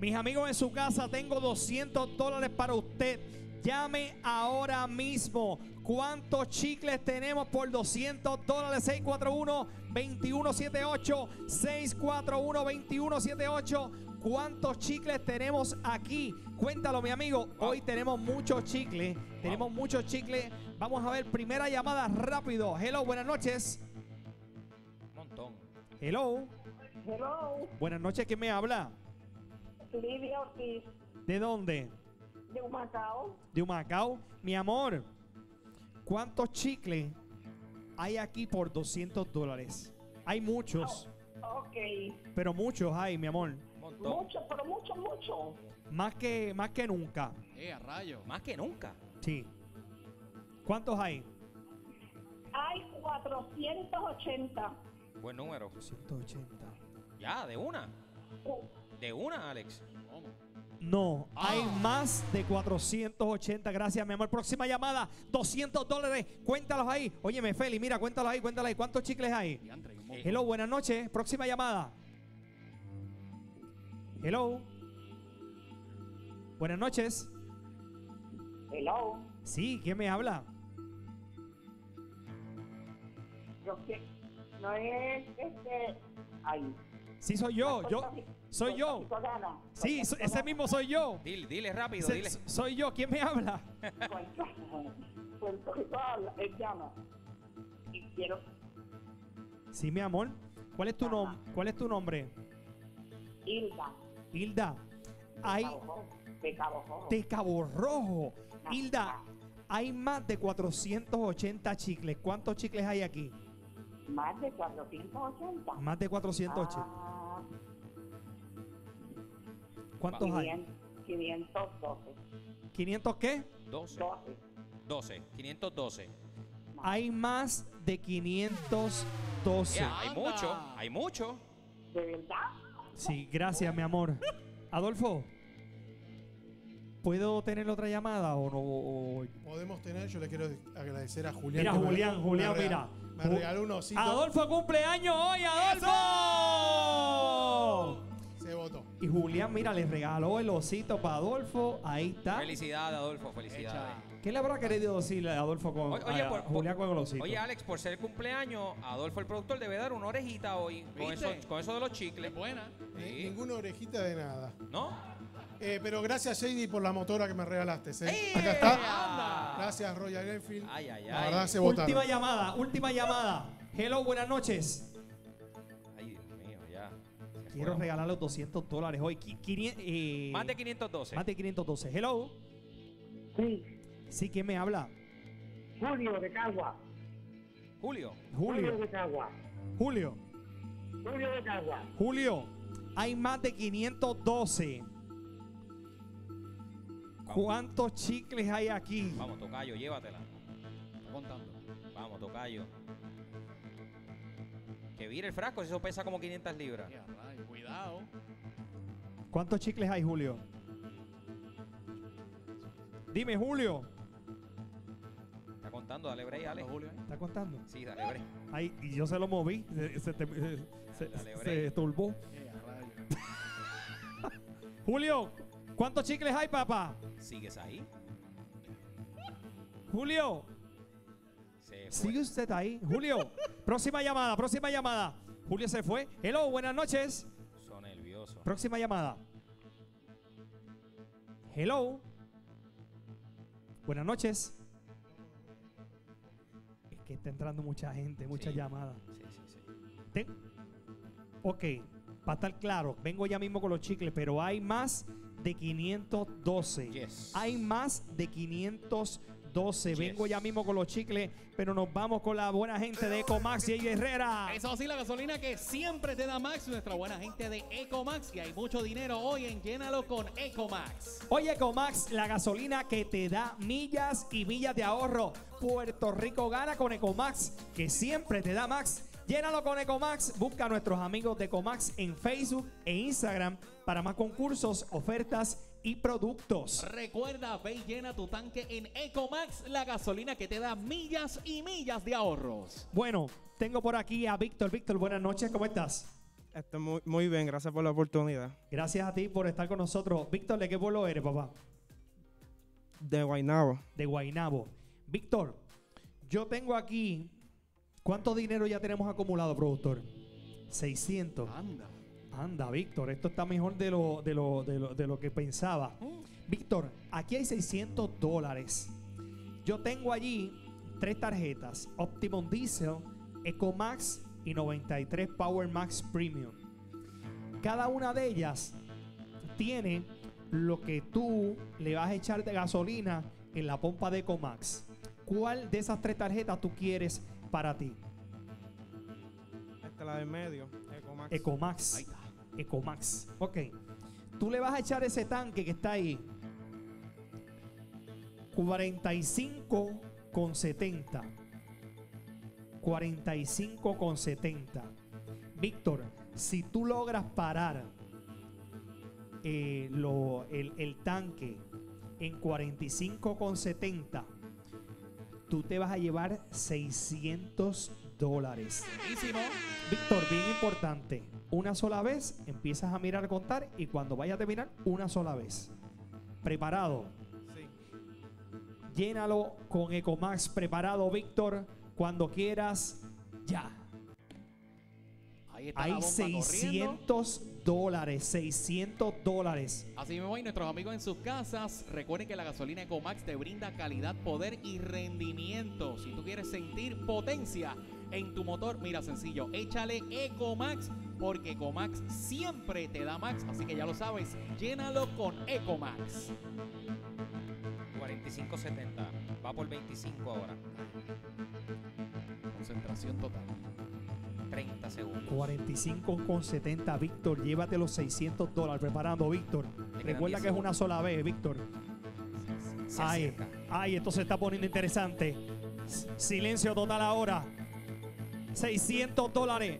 Mis amigos en su casa, tengo $200 para usted. Llame ahora mismo. ¿Cuántos chicles tenemos por $200? 641-2178. 641-2178. ¿Cuántos chicles tenemos aquí? Cuéntalo, mi amigo. Hoy tenemos muchos chicles. Tenemos muchos chicles. Vamos a ver, primera llamada rápido. Hello, buenas noches. Un montón. Hello. Hello, Buenas noches, ¿quién me habla? Lidia Ortiz, ¿De dónde? de Humacao. De Humacao. Mi amor, ¿cuántos chicles hay aquí por $200? Hay muchos, Ok, pero muchos hay, mi amor. Un montón. mucho, pero mucho. Más que nunca. A rayo. Más que nunca. Sí. ¿Cuántos hay? Hay 480. Buen número. 180. Ya, de una. Uh, De una, Alex. ¿Cómo? No, hay más de 480. Gracias, mi amor. Próxima llamada, $200. Cuéntalos ahí. Óyeme, Feli, mira, cuéntalos ahí, cuéntalos ahí. ¿Cuántos chicles hay? Diantre, un montón. Hello, buenas noches. Próxima llamada. Hello. Buenas noches. Hello, Sí, ¿quién me habla? yo que no es ahí. Sí, soy yo. Soy yo. Sí, ese mismo soy yo. Dile rápido, dile. Soy yo. ¿Quién me habla? Puerto Rico habla, él llama. Y quiero Sí, mi amor. ¿Cuál es tu nombre? ¿Cuál es tu nombre? Hilda. Hilda. Hay De Cabo Rojo. de Cabo Rojo. Hilda, hay más de 480 chicles. ¿Cuántos chicles hay aquí? Más de 480. Más de 480. Ah, ¿Cuántos hay? 512. ¿500 qué? 12. 12. 12. 512. Hay más de 512. Ya, hay Anda. mucho. Hay mucho. ¿De verdad? Sí, gracias, mi amor. Adolfo, ¿puedo tener otra llamada o no? Podemos tener, yo le quiero agradecer a Julián. Mira, que me- Julián, me Julián, regaló- mira. Me regaló un osito. Adolfo cumpleaños hoy, Adolfo. Se votó. Y Julián, mira, le regaló el osito para Adolfo. Ahí está. Felicidades, Adolfo. Felicidades. ¿Qué le habrá querido decirle a Adolfo con Oye, a Julián con el osito? Oye, Alex, por ser cumpleaños, Adolfo, el productor, debe dar una orejita hoy. ¿Viste? Con eso de los chicles. Es buena. Sí. Ninguna orejita de nada. ¿No? Pero gracias, JD, por la motora que me regalaste. ¡Eh! Acá está. ¡Anda! Gracias, Royal Enfield. Ay, ay, La ay. verdad se votaron. Última llamada, última llamada. Hello, buenas noches. Ay, Dios mío, ya. Se Quiero fue. regalarle $200 hoy. Más de 512. Más de 512. Hello. Sí. Sí, ¿quién me habla? Julio de Cagua. Julio. Julio. de Cagua. Julio. Julio de Cagua. Julio. Hay más de 512. ¿Cuántos chicles hay aquí? Vamos, tocayo, llévatela. Está contando. Vamos, tocayo. Que vire el frasco, si eso pesa como 500 libras. A rayo. Cuidado. ¿Cuántos chicles hay, Julio? Dime, Julio. Está contando, dale break, Alex. Julio, ¿eh? ¿Está contando? Sí, dale break. Ay, y yo se lo moví. Dale, Se turbó. A rayo. Julio, ¿cuántos chicles hay, papá? ¿Sigues ahí? Julio, Se fue. ¿sigue usted ahí? Julio, próxima llamada, próxima llamada. Julio se fue. Hello, buenas noches. Son nervioso. Próxima llamada. Hello. Buenas noches. Es que está entrando mucha gente, muchas Sí. llamadas. Sí, sí, sí. Ok, para estar claro, vengo ya mismo con los chicles, pero hay más de 512. Yes. Hay más de 512. Yes. Vengo ya mismo con los chicles, pero nos vamos con la buena gente de Ecomax y Herrera. Eso sí, la gasolina que siempre te da Max, nuestra buena gente de Ecomax. Y hay mucho dinero hoy en Llénalo con Ecomax. Oye, Ecomax, la gasolina que te da millas y millas de ahorro. Puerto Rico gana con Ecomax, que siempre te da Max. Llénalo con Ecomax. Busca a nuestros amigos de Ecomax en Facebook e Instagram para más concursos, ofertas y productos. Recuerda, ve y llena tu tanque en Ecomax, la gasolina que te da millas y millas de ahorros. Bueno, tengo por aquí a Víctor. Víctor, buenas noches, ¿cómo estás? Muy bien, gracias por la oportunidad. Gracias a ti por estar con nosotros. Víctor, ¿de qué pueblo eres, papá? De Guaynabo. De Guaynabo. Víctor, yo tengo aquí... ¿Cuánto dinero ya tenemos acumulado, productor? 600. Anda. Anda, Víctor, esto está mejor de lo que pensaba. Víctor, aquí hay $600. Yo tengo allí 3 tarjetas: Optimum Diesel, EcoMax y 93 Power Max Premium. Cada una de ellas tiene lo que tú le vas a echar de gasolina en la pompa de EcoMax. ¿Cuál de esas 3 tarjetas tú quieres para ti? La del medio, EcoMax. EcoMax. Ahí está. EcoMax. Ok. Tú le vas a echar ese tanque que está ahí. 45,70. 45,70. Víctor, si tú logras parar el tanque en 45,70, tú te vas a llevar $600. Buenísimo. Víctor, bien importante. Una sola vez empiezas a mirar, contar, y cuando vaya a terminar, una sola vez. ¿Preparado? Sí. Llénalo con EcoMax. ¿Preparado, Víctor? Cuando quieras, ya. Ahí está la Hay bomba corriendo. $600. Así mismo, y nuestros amigos en sus casas, recuerden que la gasolina EcoMax te brinda calidad, poder y rendimiento. Si tú quieres sentir potencia en tu motor, mira, sencillo, échale EcoMax, porque EcoMax siempre te da max. Así que ya lo sabes, llénalo con EcoMax. 45.70. Va por 25 ahora. Concentración total. 30 segundos. 45,70. Víctor, llévate los $600. Preparando, Víctor. quedan Recuerda 10 que es una sola vez, Víctor. Se Ay, acerca. ay, esto se está poniendo interesante. Silencio total ahora. $600.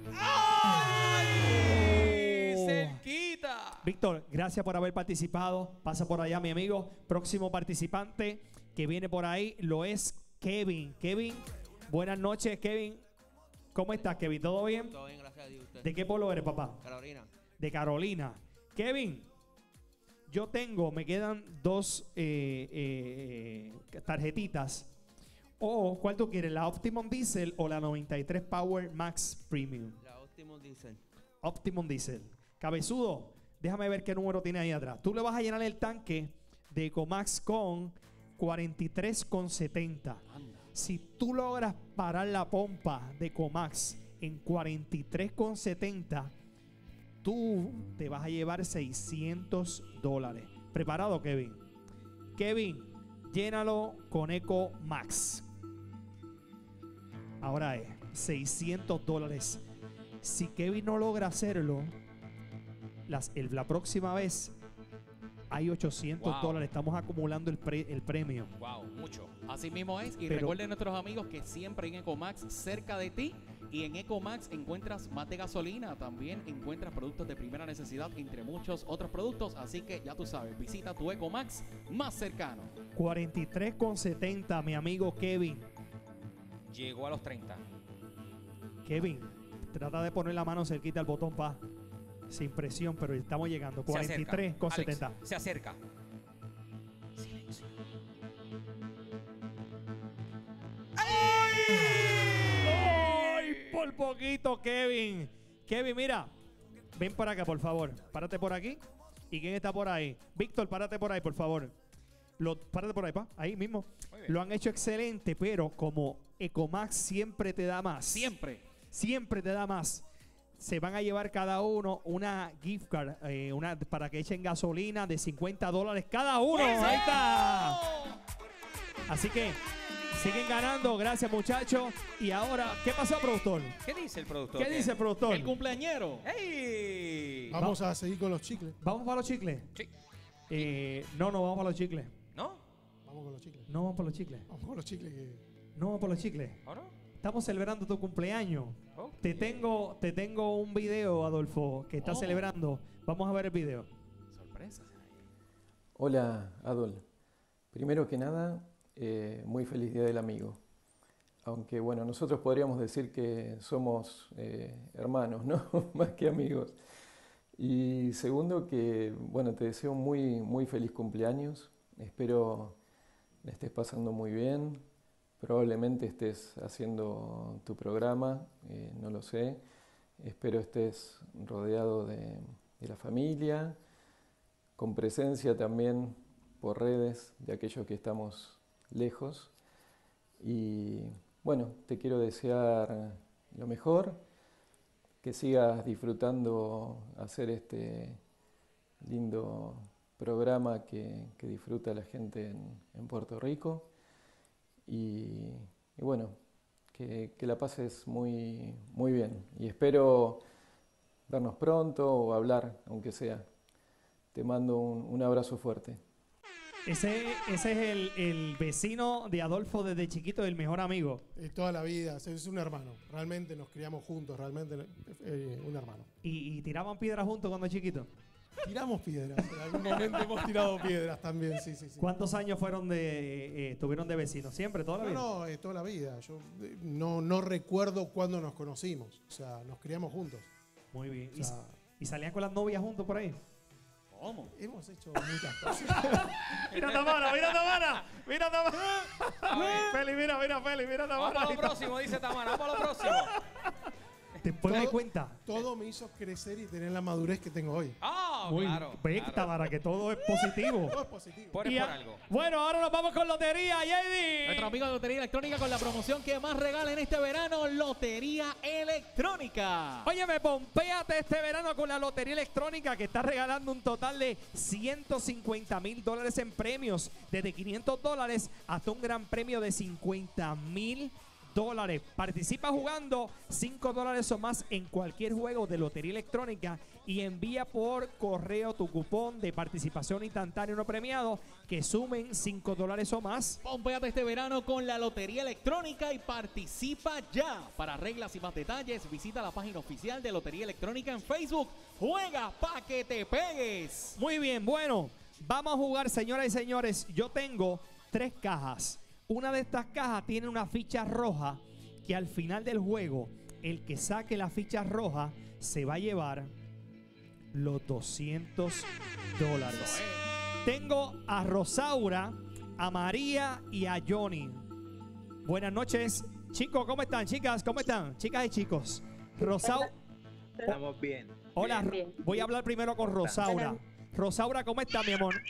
¡Ay! Oh. ¡Cerquita! Víctor, gracias por haber participado. Pasa por allá, mi amigo. Próximo participante que viene por ahí lo es Kevin. Kevin, buenas noches, Kevin. ¿Cómo estás, Kevin? ¿Todo bien? Todo bien, gracias a Dios. Usted. ¿De qué pueblo eres, papá? Carolina. De Carolina. Kevin, me quedan 2 tarjetitas. ¿Cuál tú quieres? ¿La Optimum Diesel o la 93 Power Max Premium? La Optimum Diesel. Optimum Diesel. Cabezudo, déjame ver qué número tiene ahí atrás. Tú le vas a llenar el tanque de EcoMax con 43,70. Si tú logras parar la pompa de EcoMax en 43,70, tú te vas a llevar $600. ¿Preparado, Kevin? Kevin, llénalo con EcoMax. Ahora es $600. Si Kevin no logra hacerlo, la próxima vez hay $800. Wow. Estamos acumulando el premio. Wow, mucho. Así mismo es. Y Pero- recuerden, nuestros amigos, que siempre en EcoMax cerca de ti. Y en EcoMax encuentras más de gasolina. También encuentras productos de primera necesidad, entre muchos otros productos. Así que ya tú sabes, visita tu EcoMax más cercano. 43,70, mi amigo Kevin. Llegó a los 30. Kevin, trata de poner la mano cerquita al botón sin presión, pero estamos llegando. Se acerca. 43,70. Alex, se acerca. Silencio. ¡Ay! Por poquito, Kevin. Kevin, mira. Ven para acá, por favor. Párate por aquí. ¿Y quién está por ahí? Víctor, párate por ahí, por favor. Párate por ahí, ahí mismo. Muy bien. Lo han hecho excelente, pero como EcoMax siempre te da más. Siempre te da más. Se van a llevar cada uno una gift card, para que echen gasolina de $50 cada uno. Ahí está. Así que siguen ganando. Gracias, muchachos. Y ahora, ¿qué pasó, productor? ¿Qué dice el productor? ¿Qué dice el productor? El cumpleañero. ¡Ey! Vamos a seguir con los chicles. ¿Vamos para los chicles? Sí. No vamos para los chicles. ¿No? Vamos con los chicles. No vamos para los chicles. Vamos con los chicles No vamos para los chicles. ¿O no? Estamos celebrando tu cumpleaños. Oh. Te tengo un video, Adolfo, que está celebrando. Vamos a ver el video. Sorpresa. Hola, Adol. Primero que nada, muy feliz Día del Amigo. aunque bueno, nosotros podríamos decir que somos hermanos, ¿no? Más que amigos. Y segundo, que bueno, te deseo muy feliz cumpleaños. Espero la estés pasando muy bien. Probablemente estés haciendo tu programa, no lo sé. Espero estés rodeado de la familia, con presencia también por redes de aquellos que estamos lejos. Y bueno, te quiero desear lo mejor, que sigas disfrutando hacer este lindo programa que disfruta la gente en Puerto Rico. Y bueno, que la pases muy bien. Y espero vernos pronto o hablar, aunque sea. Te mando un abrazo fuerte. Ese es el vecino de Adolfo desde chiquito, el mejor amigo. Toda la vida, es un hermano. Realmente nos criamos juntos, realmente un hermano. ¿Y tiraban piedras juntos cuando chiquito? Tiramos piedras, en algún momento hemos tirado piedras también, sí. ¿Cuántos años tuvieron de vecinos? ¿Siempre? ¿Toda la vida? No, toda la vida. Yo no recuerdo cuándo nos conocimos. O sea, nos criamos juntos. Muy bien. O sea, ¿Y salían con las novias juntos por ahí? ¿Cómo? hemos hecho muchas cosas. Mira Tamara. Feli, mira Vamos Tamara. a lo próximo, dice Tamara. Vamos a lo próximo. Después me cuenta. Todo me hizo crecer y tener la madurez que tengo hoy. Muy Claro. bien, Tamara, que todo es positivo. Todo es positivo. Por algo. Bueno, ahora nos vamos con lotería, JD. Nuestro amigo de Lotería Electrónica con la promoción que más regala en este verano, Lotería Electrónica. Óyeme, pompéate este verano con la Lotería Electrónica que está regalando un total de $150,000 en premios, desde $500 hasta un gran premio de $50,000. Participa jugando $5 o más en cualquier juego de Lotería Electrónica y envía por correo tu cupón de participación instantánea no premiado que sumen $5 o más. Pompéate este verano con la Lotería Electrónica y participa ya. Para reglas y más detalles, visita la página oficial de Lotería Electrónica en Facebook. Juega pa' que te pegues. Muy bien, bueno, vamos a jugar, señoras y señores. Yo tengo 3 cajas. Una de estas cajas tiene una ficha roja que al final del juego, el que saque la ficha roja se va a llevar los $200. Tengo a Rosaura, a María y a Johnny. Buenas noches, chicos, ¿cómo están? Chicas, ¿cómo están? Chicas y chicos. Estamos bien. Hola, Bien. voy a hablar primero con Rosaura. Rosaura, ¿cómo estás, mi amor?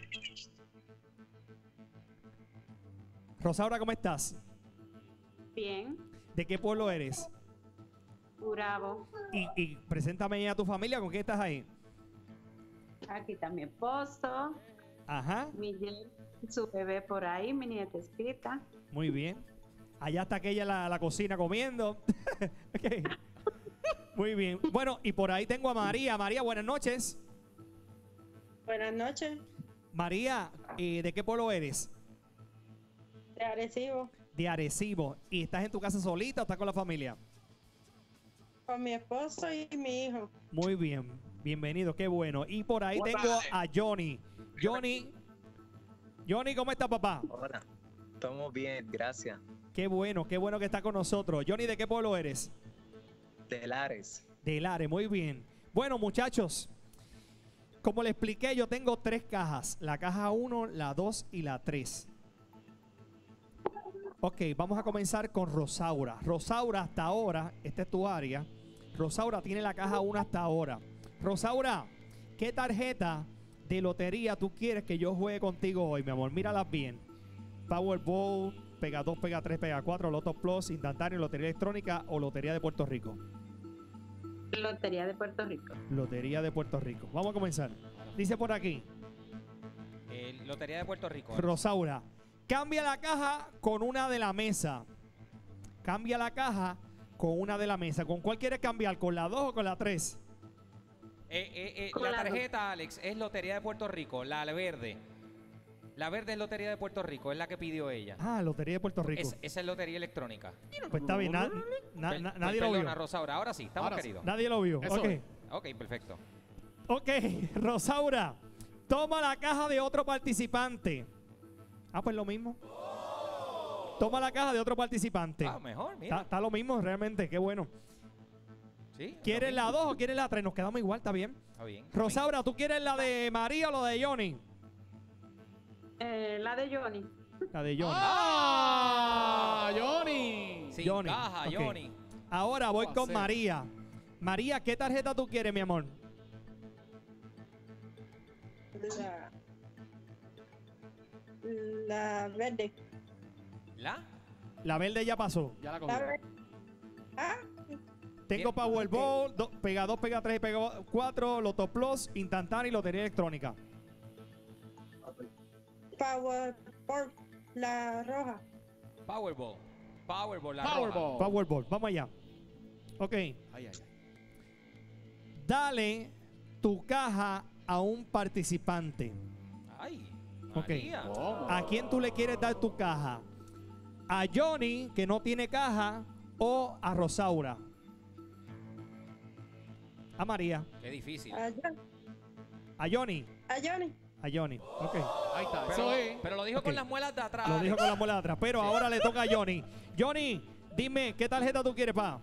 Rosaura, ¿cómo estás? Bien, ¿De qué pueblo eres? Bravo. Y preséntame a tu familia, ¿con quién estás ahí? Aquí está mi esposo, Ajá, Miguel, su bebé por ahí, mi nietecita. muy bien. Allá está aquella en la cocina comiendo. Ok. Muy bien. Bueno, y por ahí tengo a María. María, buenas noches. Buenas noches, María, ¿de qué pueblo eres? de Arecibo, De Arecibo. ¿Y estás en tu casa solita o estás con la familia? con mi esposo y mi hijo. Muy bien. Bienvenido, qué bueno. Y por ahí Hola. tengo a Johnny. Johnny, ¿cómo está, papá? Hola. Estamos bien, gracias. Qué bueno que está con nosotros. Johnny, ¿de qué pueblo eres? De Lares. De Lares, muy bien. Bueno, muchachos, como les expliqué, yo tengo 3 cajas. La caja 1, la 2 y la 3. Ok, vamos a comenzar con Rosaura. Rosaura, hasta ahora, esta es tu área. Rosaura tiene la caja 1 hasta ahora. Rosaura, ¿qué tarjeta de lotería tú quieres que yo juegue contigo hoy, mi amor? Míralas bien. Powerball, Pega 2, Pega 3, Pega 4, Loto Plus, instantáneo, Lotería Electrónica o Lotería de Puerto Rico. Lotería de Puerto Rico. Lotería de Puerto Rico. Vamos a comenzar. Dice por aquí, Lotería de Puerto Rico. Rosaura, cambia la caja con una de la mesa. Cambia la caja con una de la mesa. ¿Con cuál quieres cambiar? ¿Con la 2 o con la 3? La tarjeta, Alex, es Lotería de Puerto Rico, la verde. La verde es Lotería de Puerto Rico, es la que pidió ella. Ah, Lotería de Puerto Rico. Esa es Lotería Electrónica. Pues está bien, nadie lo Perdona, vio. Rosaura, ahora sí, estamos queridos. Nadie lo vio. Eso Ok. es. Ok, perfecto. Ok, Rosaura, toma la caja de otro participante. Ah, pues lo mismo. Toma la caja de otro participante. Ah, mejor, mira. Está lo mismo realmente, qué bueno. Sí, ¿Quieres la 2 o quieres la 3? Nos quedamos igual, está bien. Está bien. Rosaura, ¿tú quieres la de María o la de Johnny? La de Johnny. La de Johnny. ¡Ah! ¡Johnny! Sin Johnny, caja, ok. Johnny. Ahora voy ¿Cómo con hacer? María. María, ¿qué tarjeta tú quieres, mi amor? La verde. ¿La? La verde ya pasó. Ya la La cogí. verde. Ah, Tengo Powerball, pega 2, pega 3 y pega 4, Loto Plus, instantánea y lotería electrónica. Power por la roja. Powerball. Powerball, la Powerball. roja. Powerball, vamos allá. Ok, Ay, ay, ay. dale tu caja a un participante. Ay, Ok. María. ¿Cómo? ¿A quién tú le quieres dar tu caja? ¿A Johnny, que no tiene caja, o a Rosaura? A María. Qué difícil. A A Johnny. Johnny. A Johnny. Ok. Ahí está, Pero, eso es. pero lo dijo Ok. con las muelas de atrás. Lo dijo Alex. con la muela de atrás. Pero ahora le toca a Johnny. Johnny, dime, ¿qué tarjeta tú quieres, pa?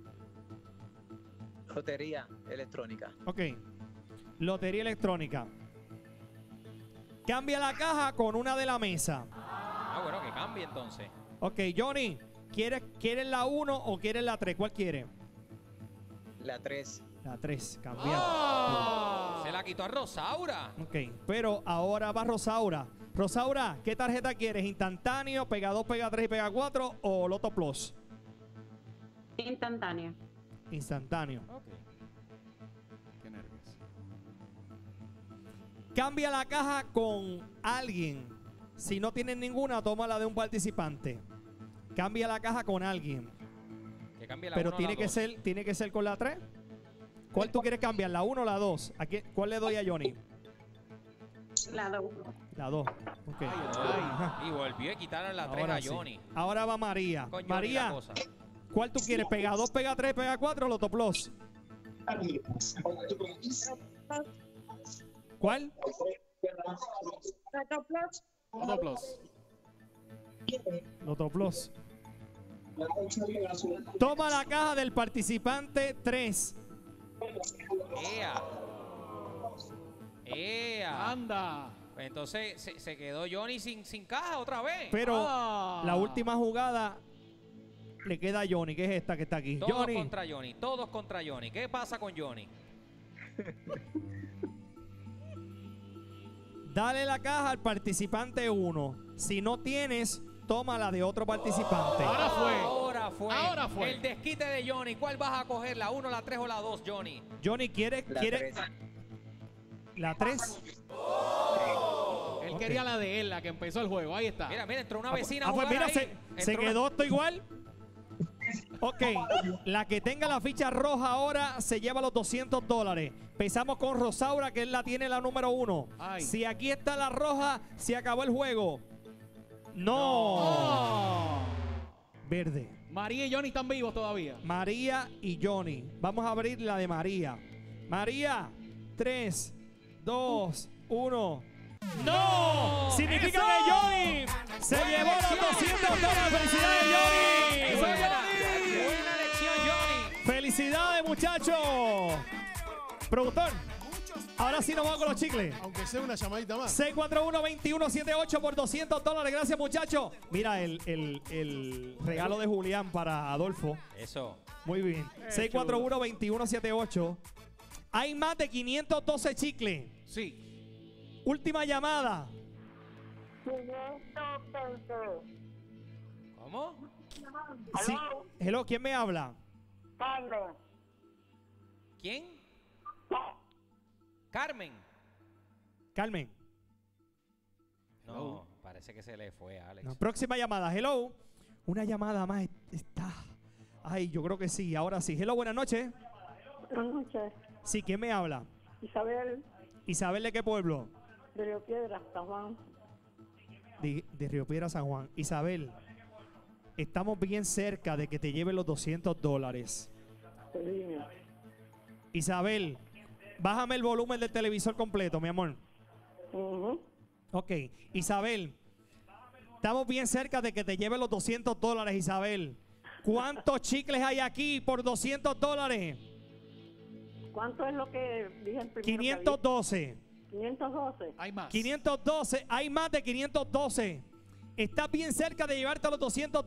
Lotería electrónica. Ok. Lotería electrónica. Cambia la caja con una de la mesa. Ah, bueno, que cambie entonces. Ok, Johnny, ¿quieres la 1 o quieres la 3? ¿Cuál quiere? La 3. La 3, cambiar. ¡Ah! Se la quitó a Rosaura. Ok, pero ahora va Rosaura. Rosaura, ¿qué tarjeta quieres? ¿Instantáneo, pega 2, pega 3 y pega 4 o Loto Plus? Instantánea. Instantáneo. Ok. Qué nervios. Cambia la caja con alguien. Si no tienes ninguna, toma la de un participante. Cambia la caja con alguien. Que cambie la Pero uno o tiene la que dos. ser con la 3. ¿Cuál tú quieres cambiar? ¿La 1 o la 2? ¿Cuál le doy a Johnny? La 2. La 2. Ok. Ay, ay. Y volvió a quitarle la 3 Ahora a sí. Johnny. Ahora va María. Con Johnny la María, cosa. ¿cuál tú quieres? ¿Pega 2, pega 3, pega 4 o Loto Plus? ¿Cuál? Loto Plus. Loto Plus. Loto Plus. Toma la caja del participante 3. ¡Ea! ¡Ea! Anda. Pues entonces se quedó Johnny sin caja otra vez. Pero Ah. la última jugada le queda a Johnny, que es esta que está aquí. Todos Johnny, contra Johnny. Todos contra Johnny. ¿Qué pasa con Johnny? dale la caja al participante 1. Si no tienes, toma la de otro participante. Ahora fue. Ahora fue. Ahora fue. El desquite de Johnny. ¿Cuál vas a coger? ¿La 1, la 3 o la 2, Johnny? Johnny, ¿quiere La 3. la 3? Él quería la de él, la que empezó el juego. Ahí está. Mira, entró una vecina a pues jugar mira, ahí. se Entró quedó esto igual. Ok, la que tenga la ficha roja ahora se lleva los $200. Empezamos con Rosaura, que él la tiene la número 1. Ay. Si aquí está la roja, se acabó el juego. No. Oh. Verde. María y Johnny están vivos todavía. María y Johnny. Vamos a abrir la de María. María, 3, 2, 1. ¡No! Significa ¡Eso! que Johnny se llevó los $200. ¡Felicidades, Johnny! Buena elección, Johnny. ¡Felicidades, muchachos! Productor, ahora sí nos vamos con los chicles. Aunque sea una llamadita más. 641-2178 por $200. Gracias, muchachos. Mira el regalo de Julián para Adolfo. Eso. Muy bien. 641-2178. Hay más de 512 chicles. Sí. Última llamada. 500 pesos. ¿Cómo? Sí. Hello, ¿quién me habla? Carmen. ¿Quién? Carmen. Carmen. No, parece que se le fue a Alex. No, próxima llamada. Hello. Una llamada más está. Ay, yo creo que sí. Ahora sí. Hello, buenas noches. Buenas noches. Sí, ¿quién me habla? Isabel, Isabel, ¿de qué pueblo? de Río Piedra, San Juan. De Río Piedra, San Juan. Isabel, estamos bien cerca de que te lleven los $200. Sevilla. Isabel, bájame el volumen del televisor completo, mi amor. Ujú. Ok, Isabel, Estamos bien cerca de que te lleven los $200, Isabel. ¿Cuántos chicles hay aquí por $200? ¿Cuánto es lo que dije en primero? 512. 512. Hay más. 512. Hay más de 512. Estás bien cerca de llevarte los $200.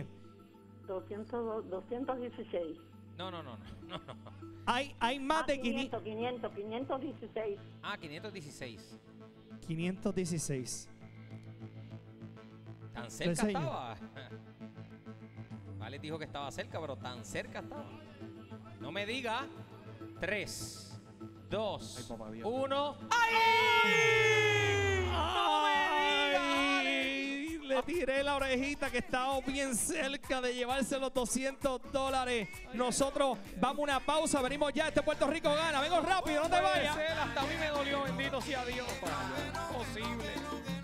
216. No. Hay más de 500. 516. Ah, 516. 516. Tan cerca Enseño. estaba. Vale, dijo que estaba cerca, pero tan cerca estaba. No me diga. 3, 2, Ay, papá Dios. 1. ¡Ay! Le tiré la orejita que estábamos bien cerca de llevarse los $200. Nosotros vamos a una pausa, venimos ya. Puerto Rico gana. Vengo rápido, no te vayas. Hasta a mí me dolió, bendito sea Dios. Posible.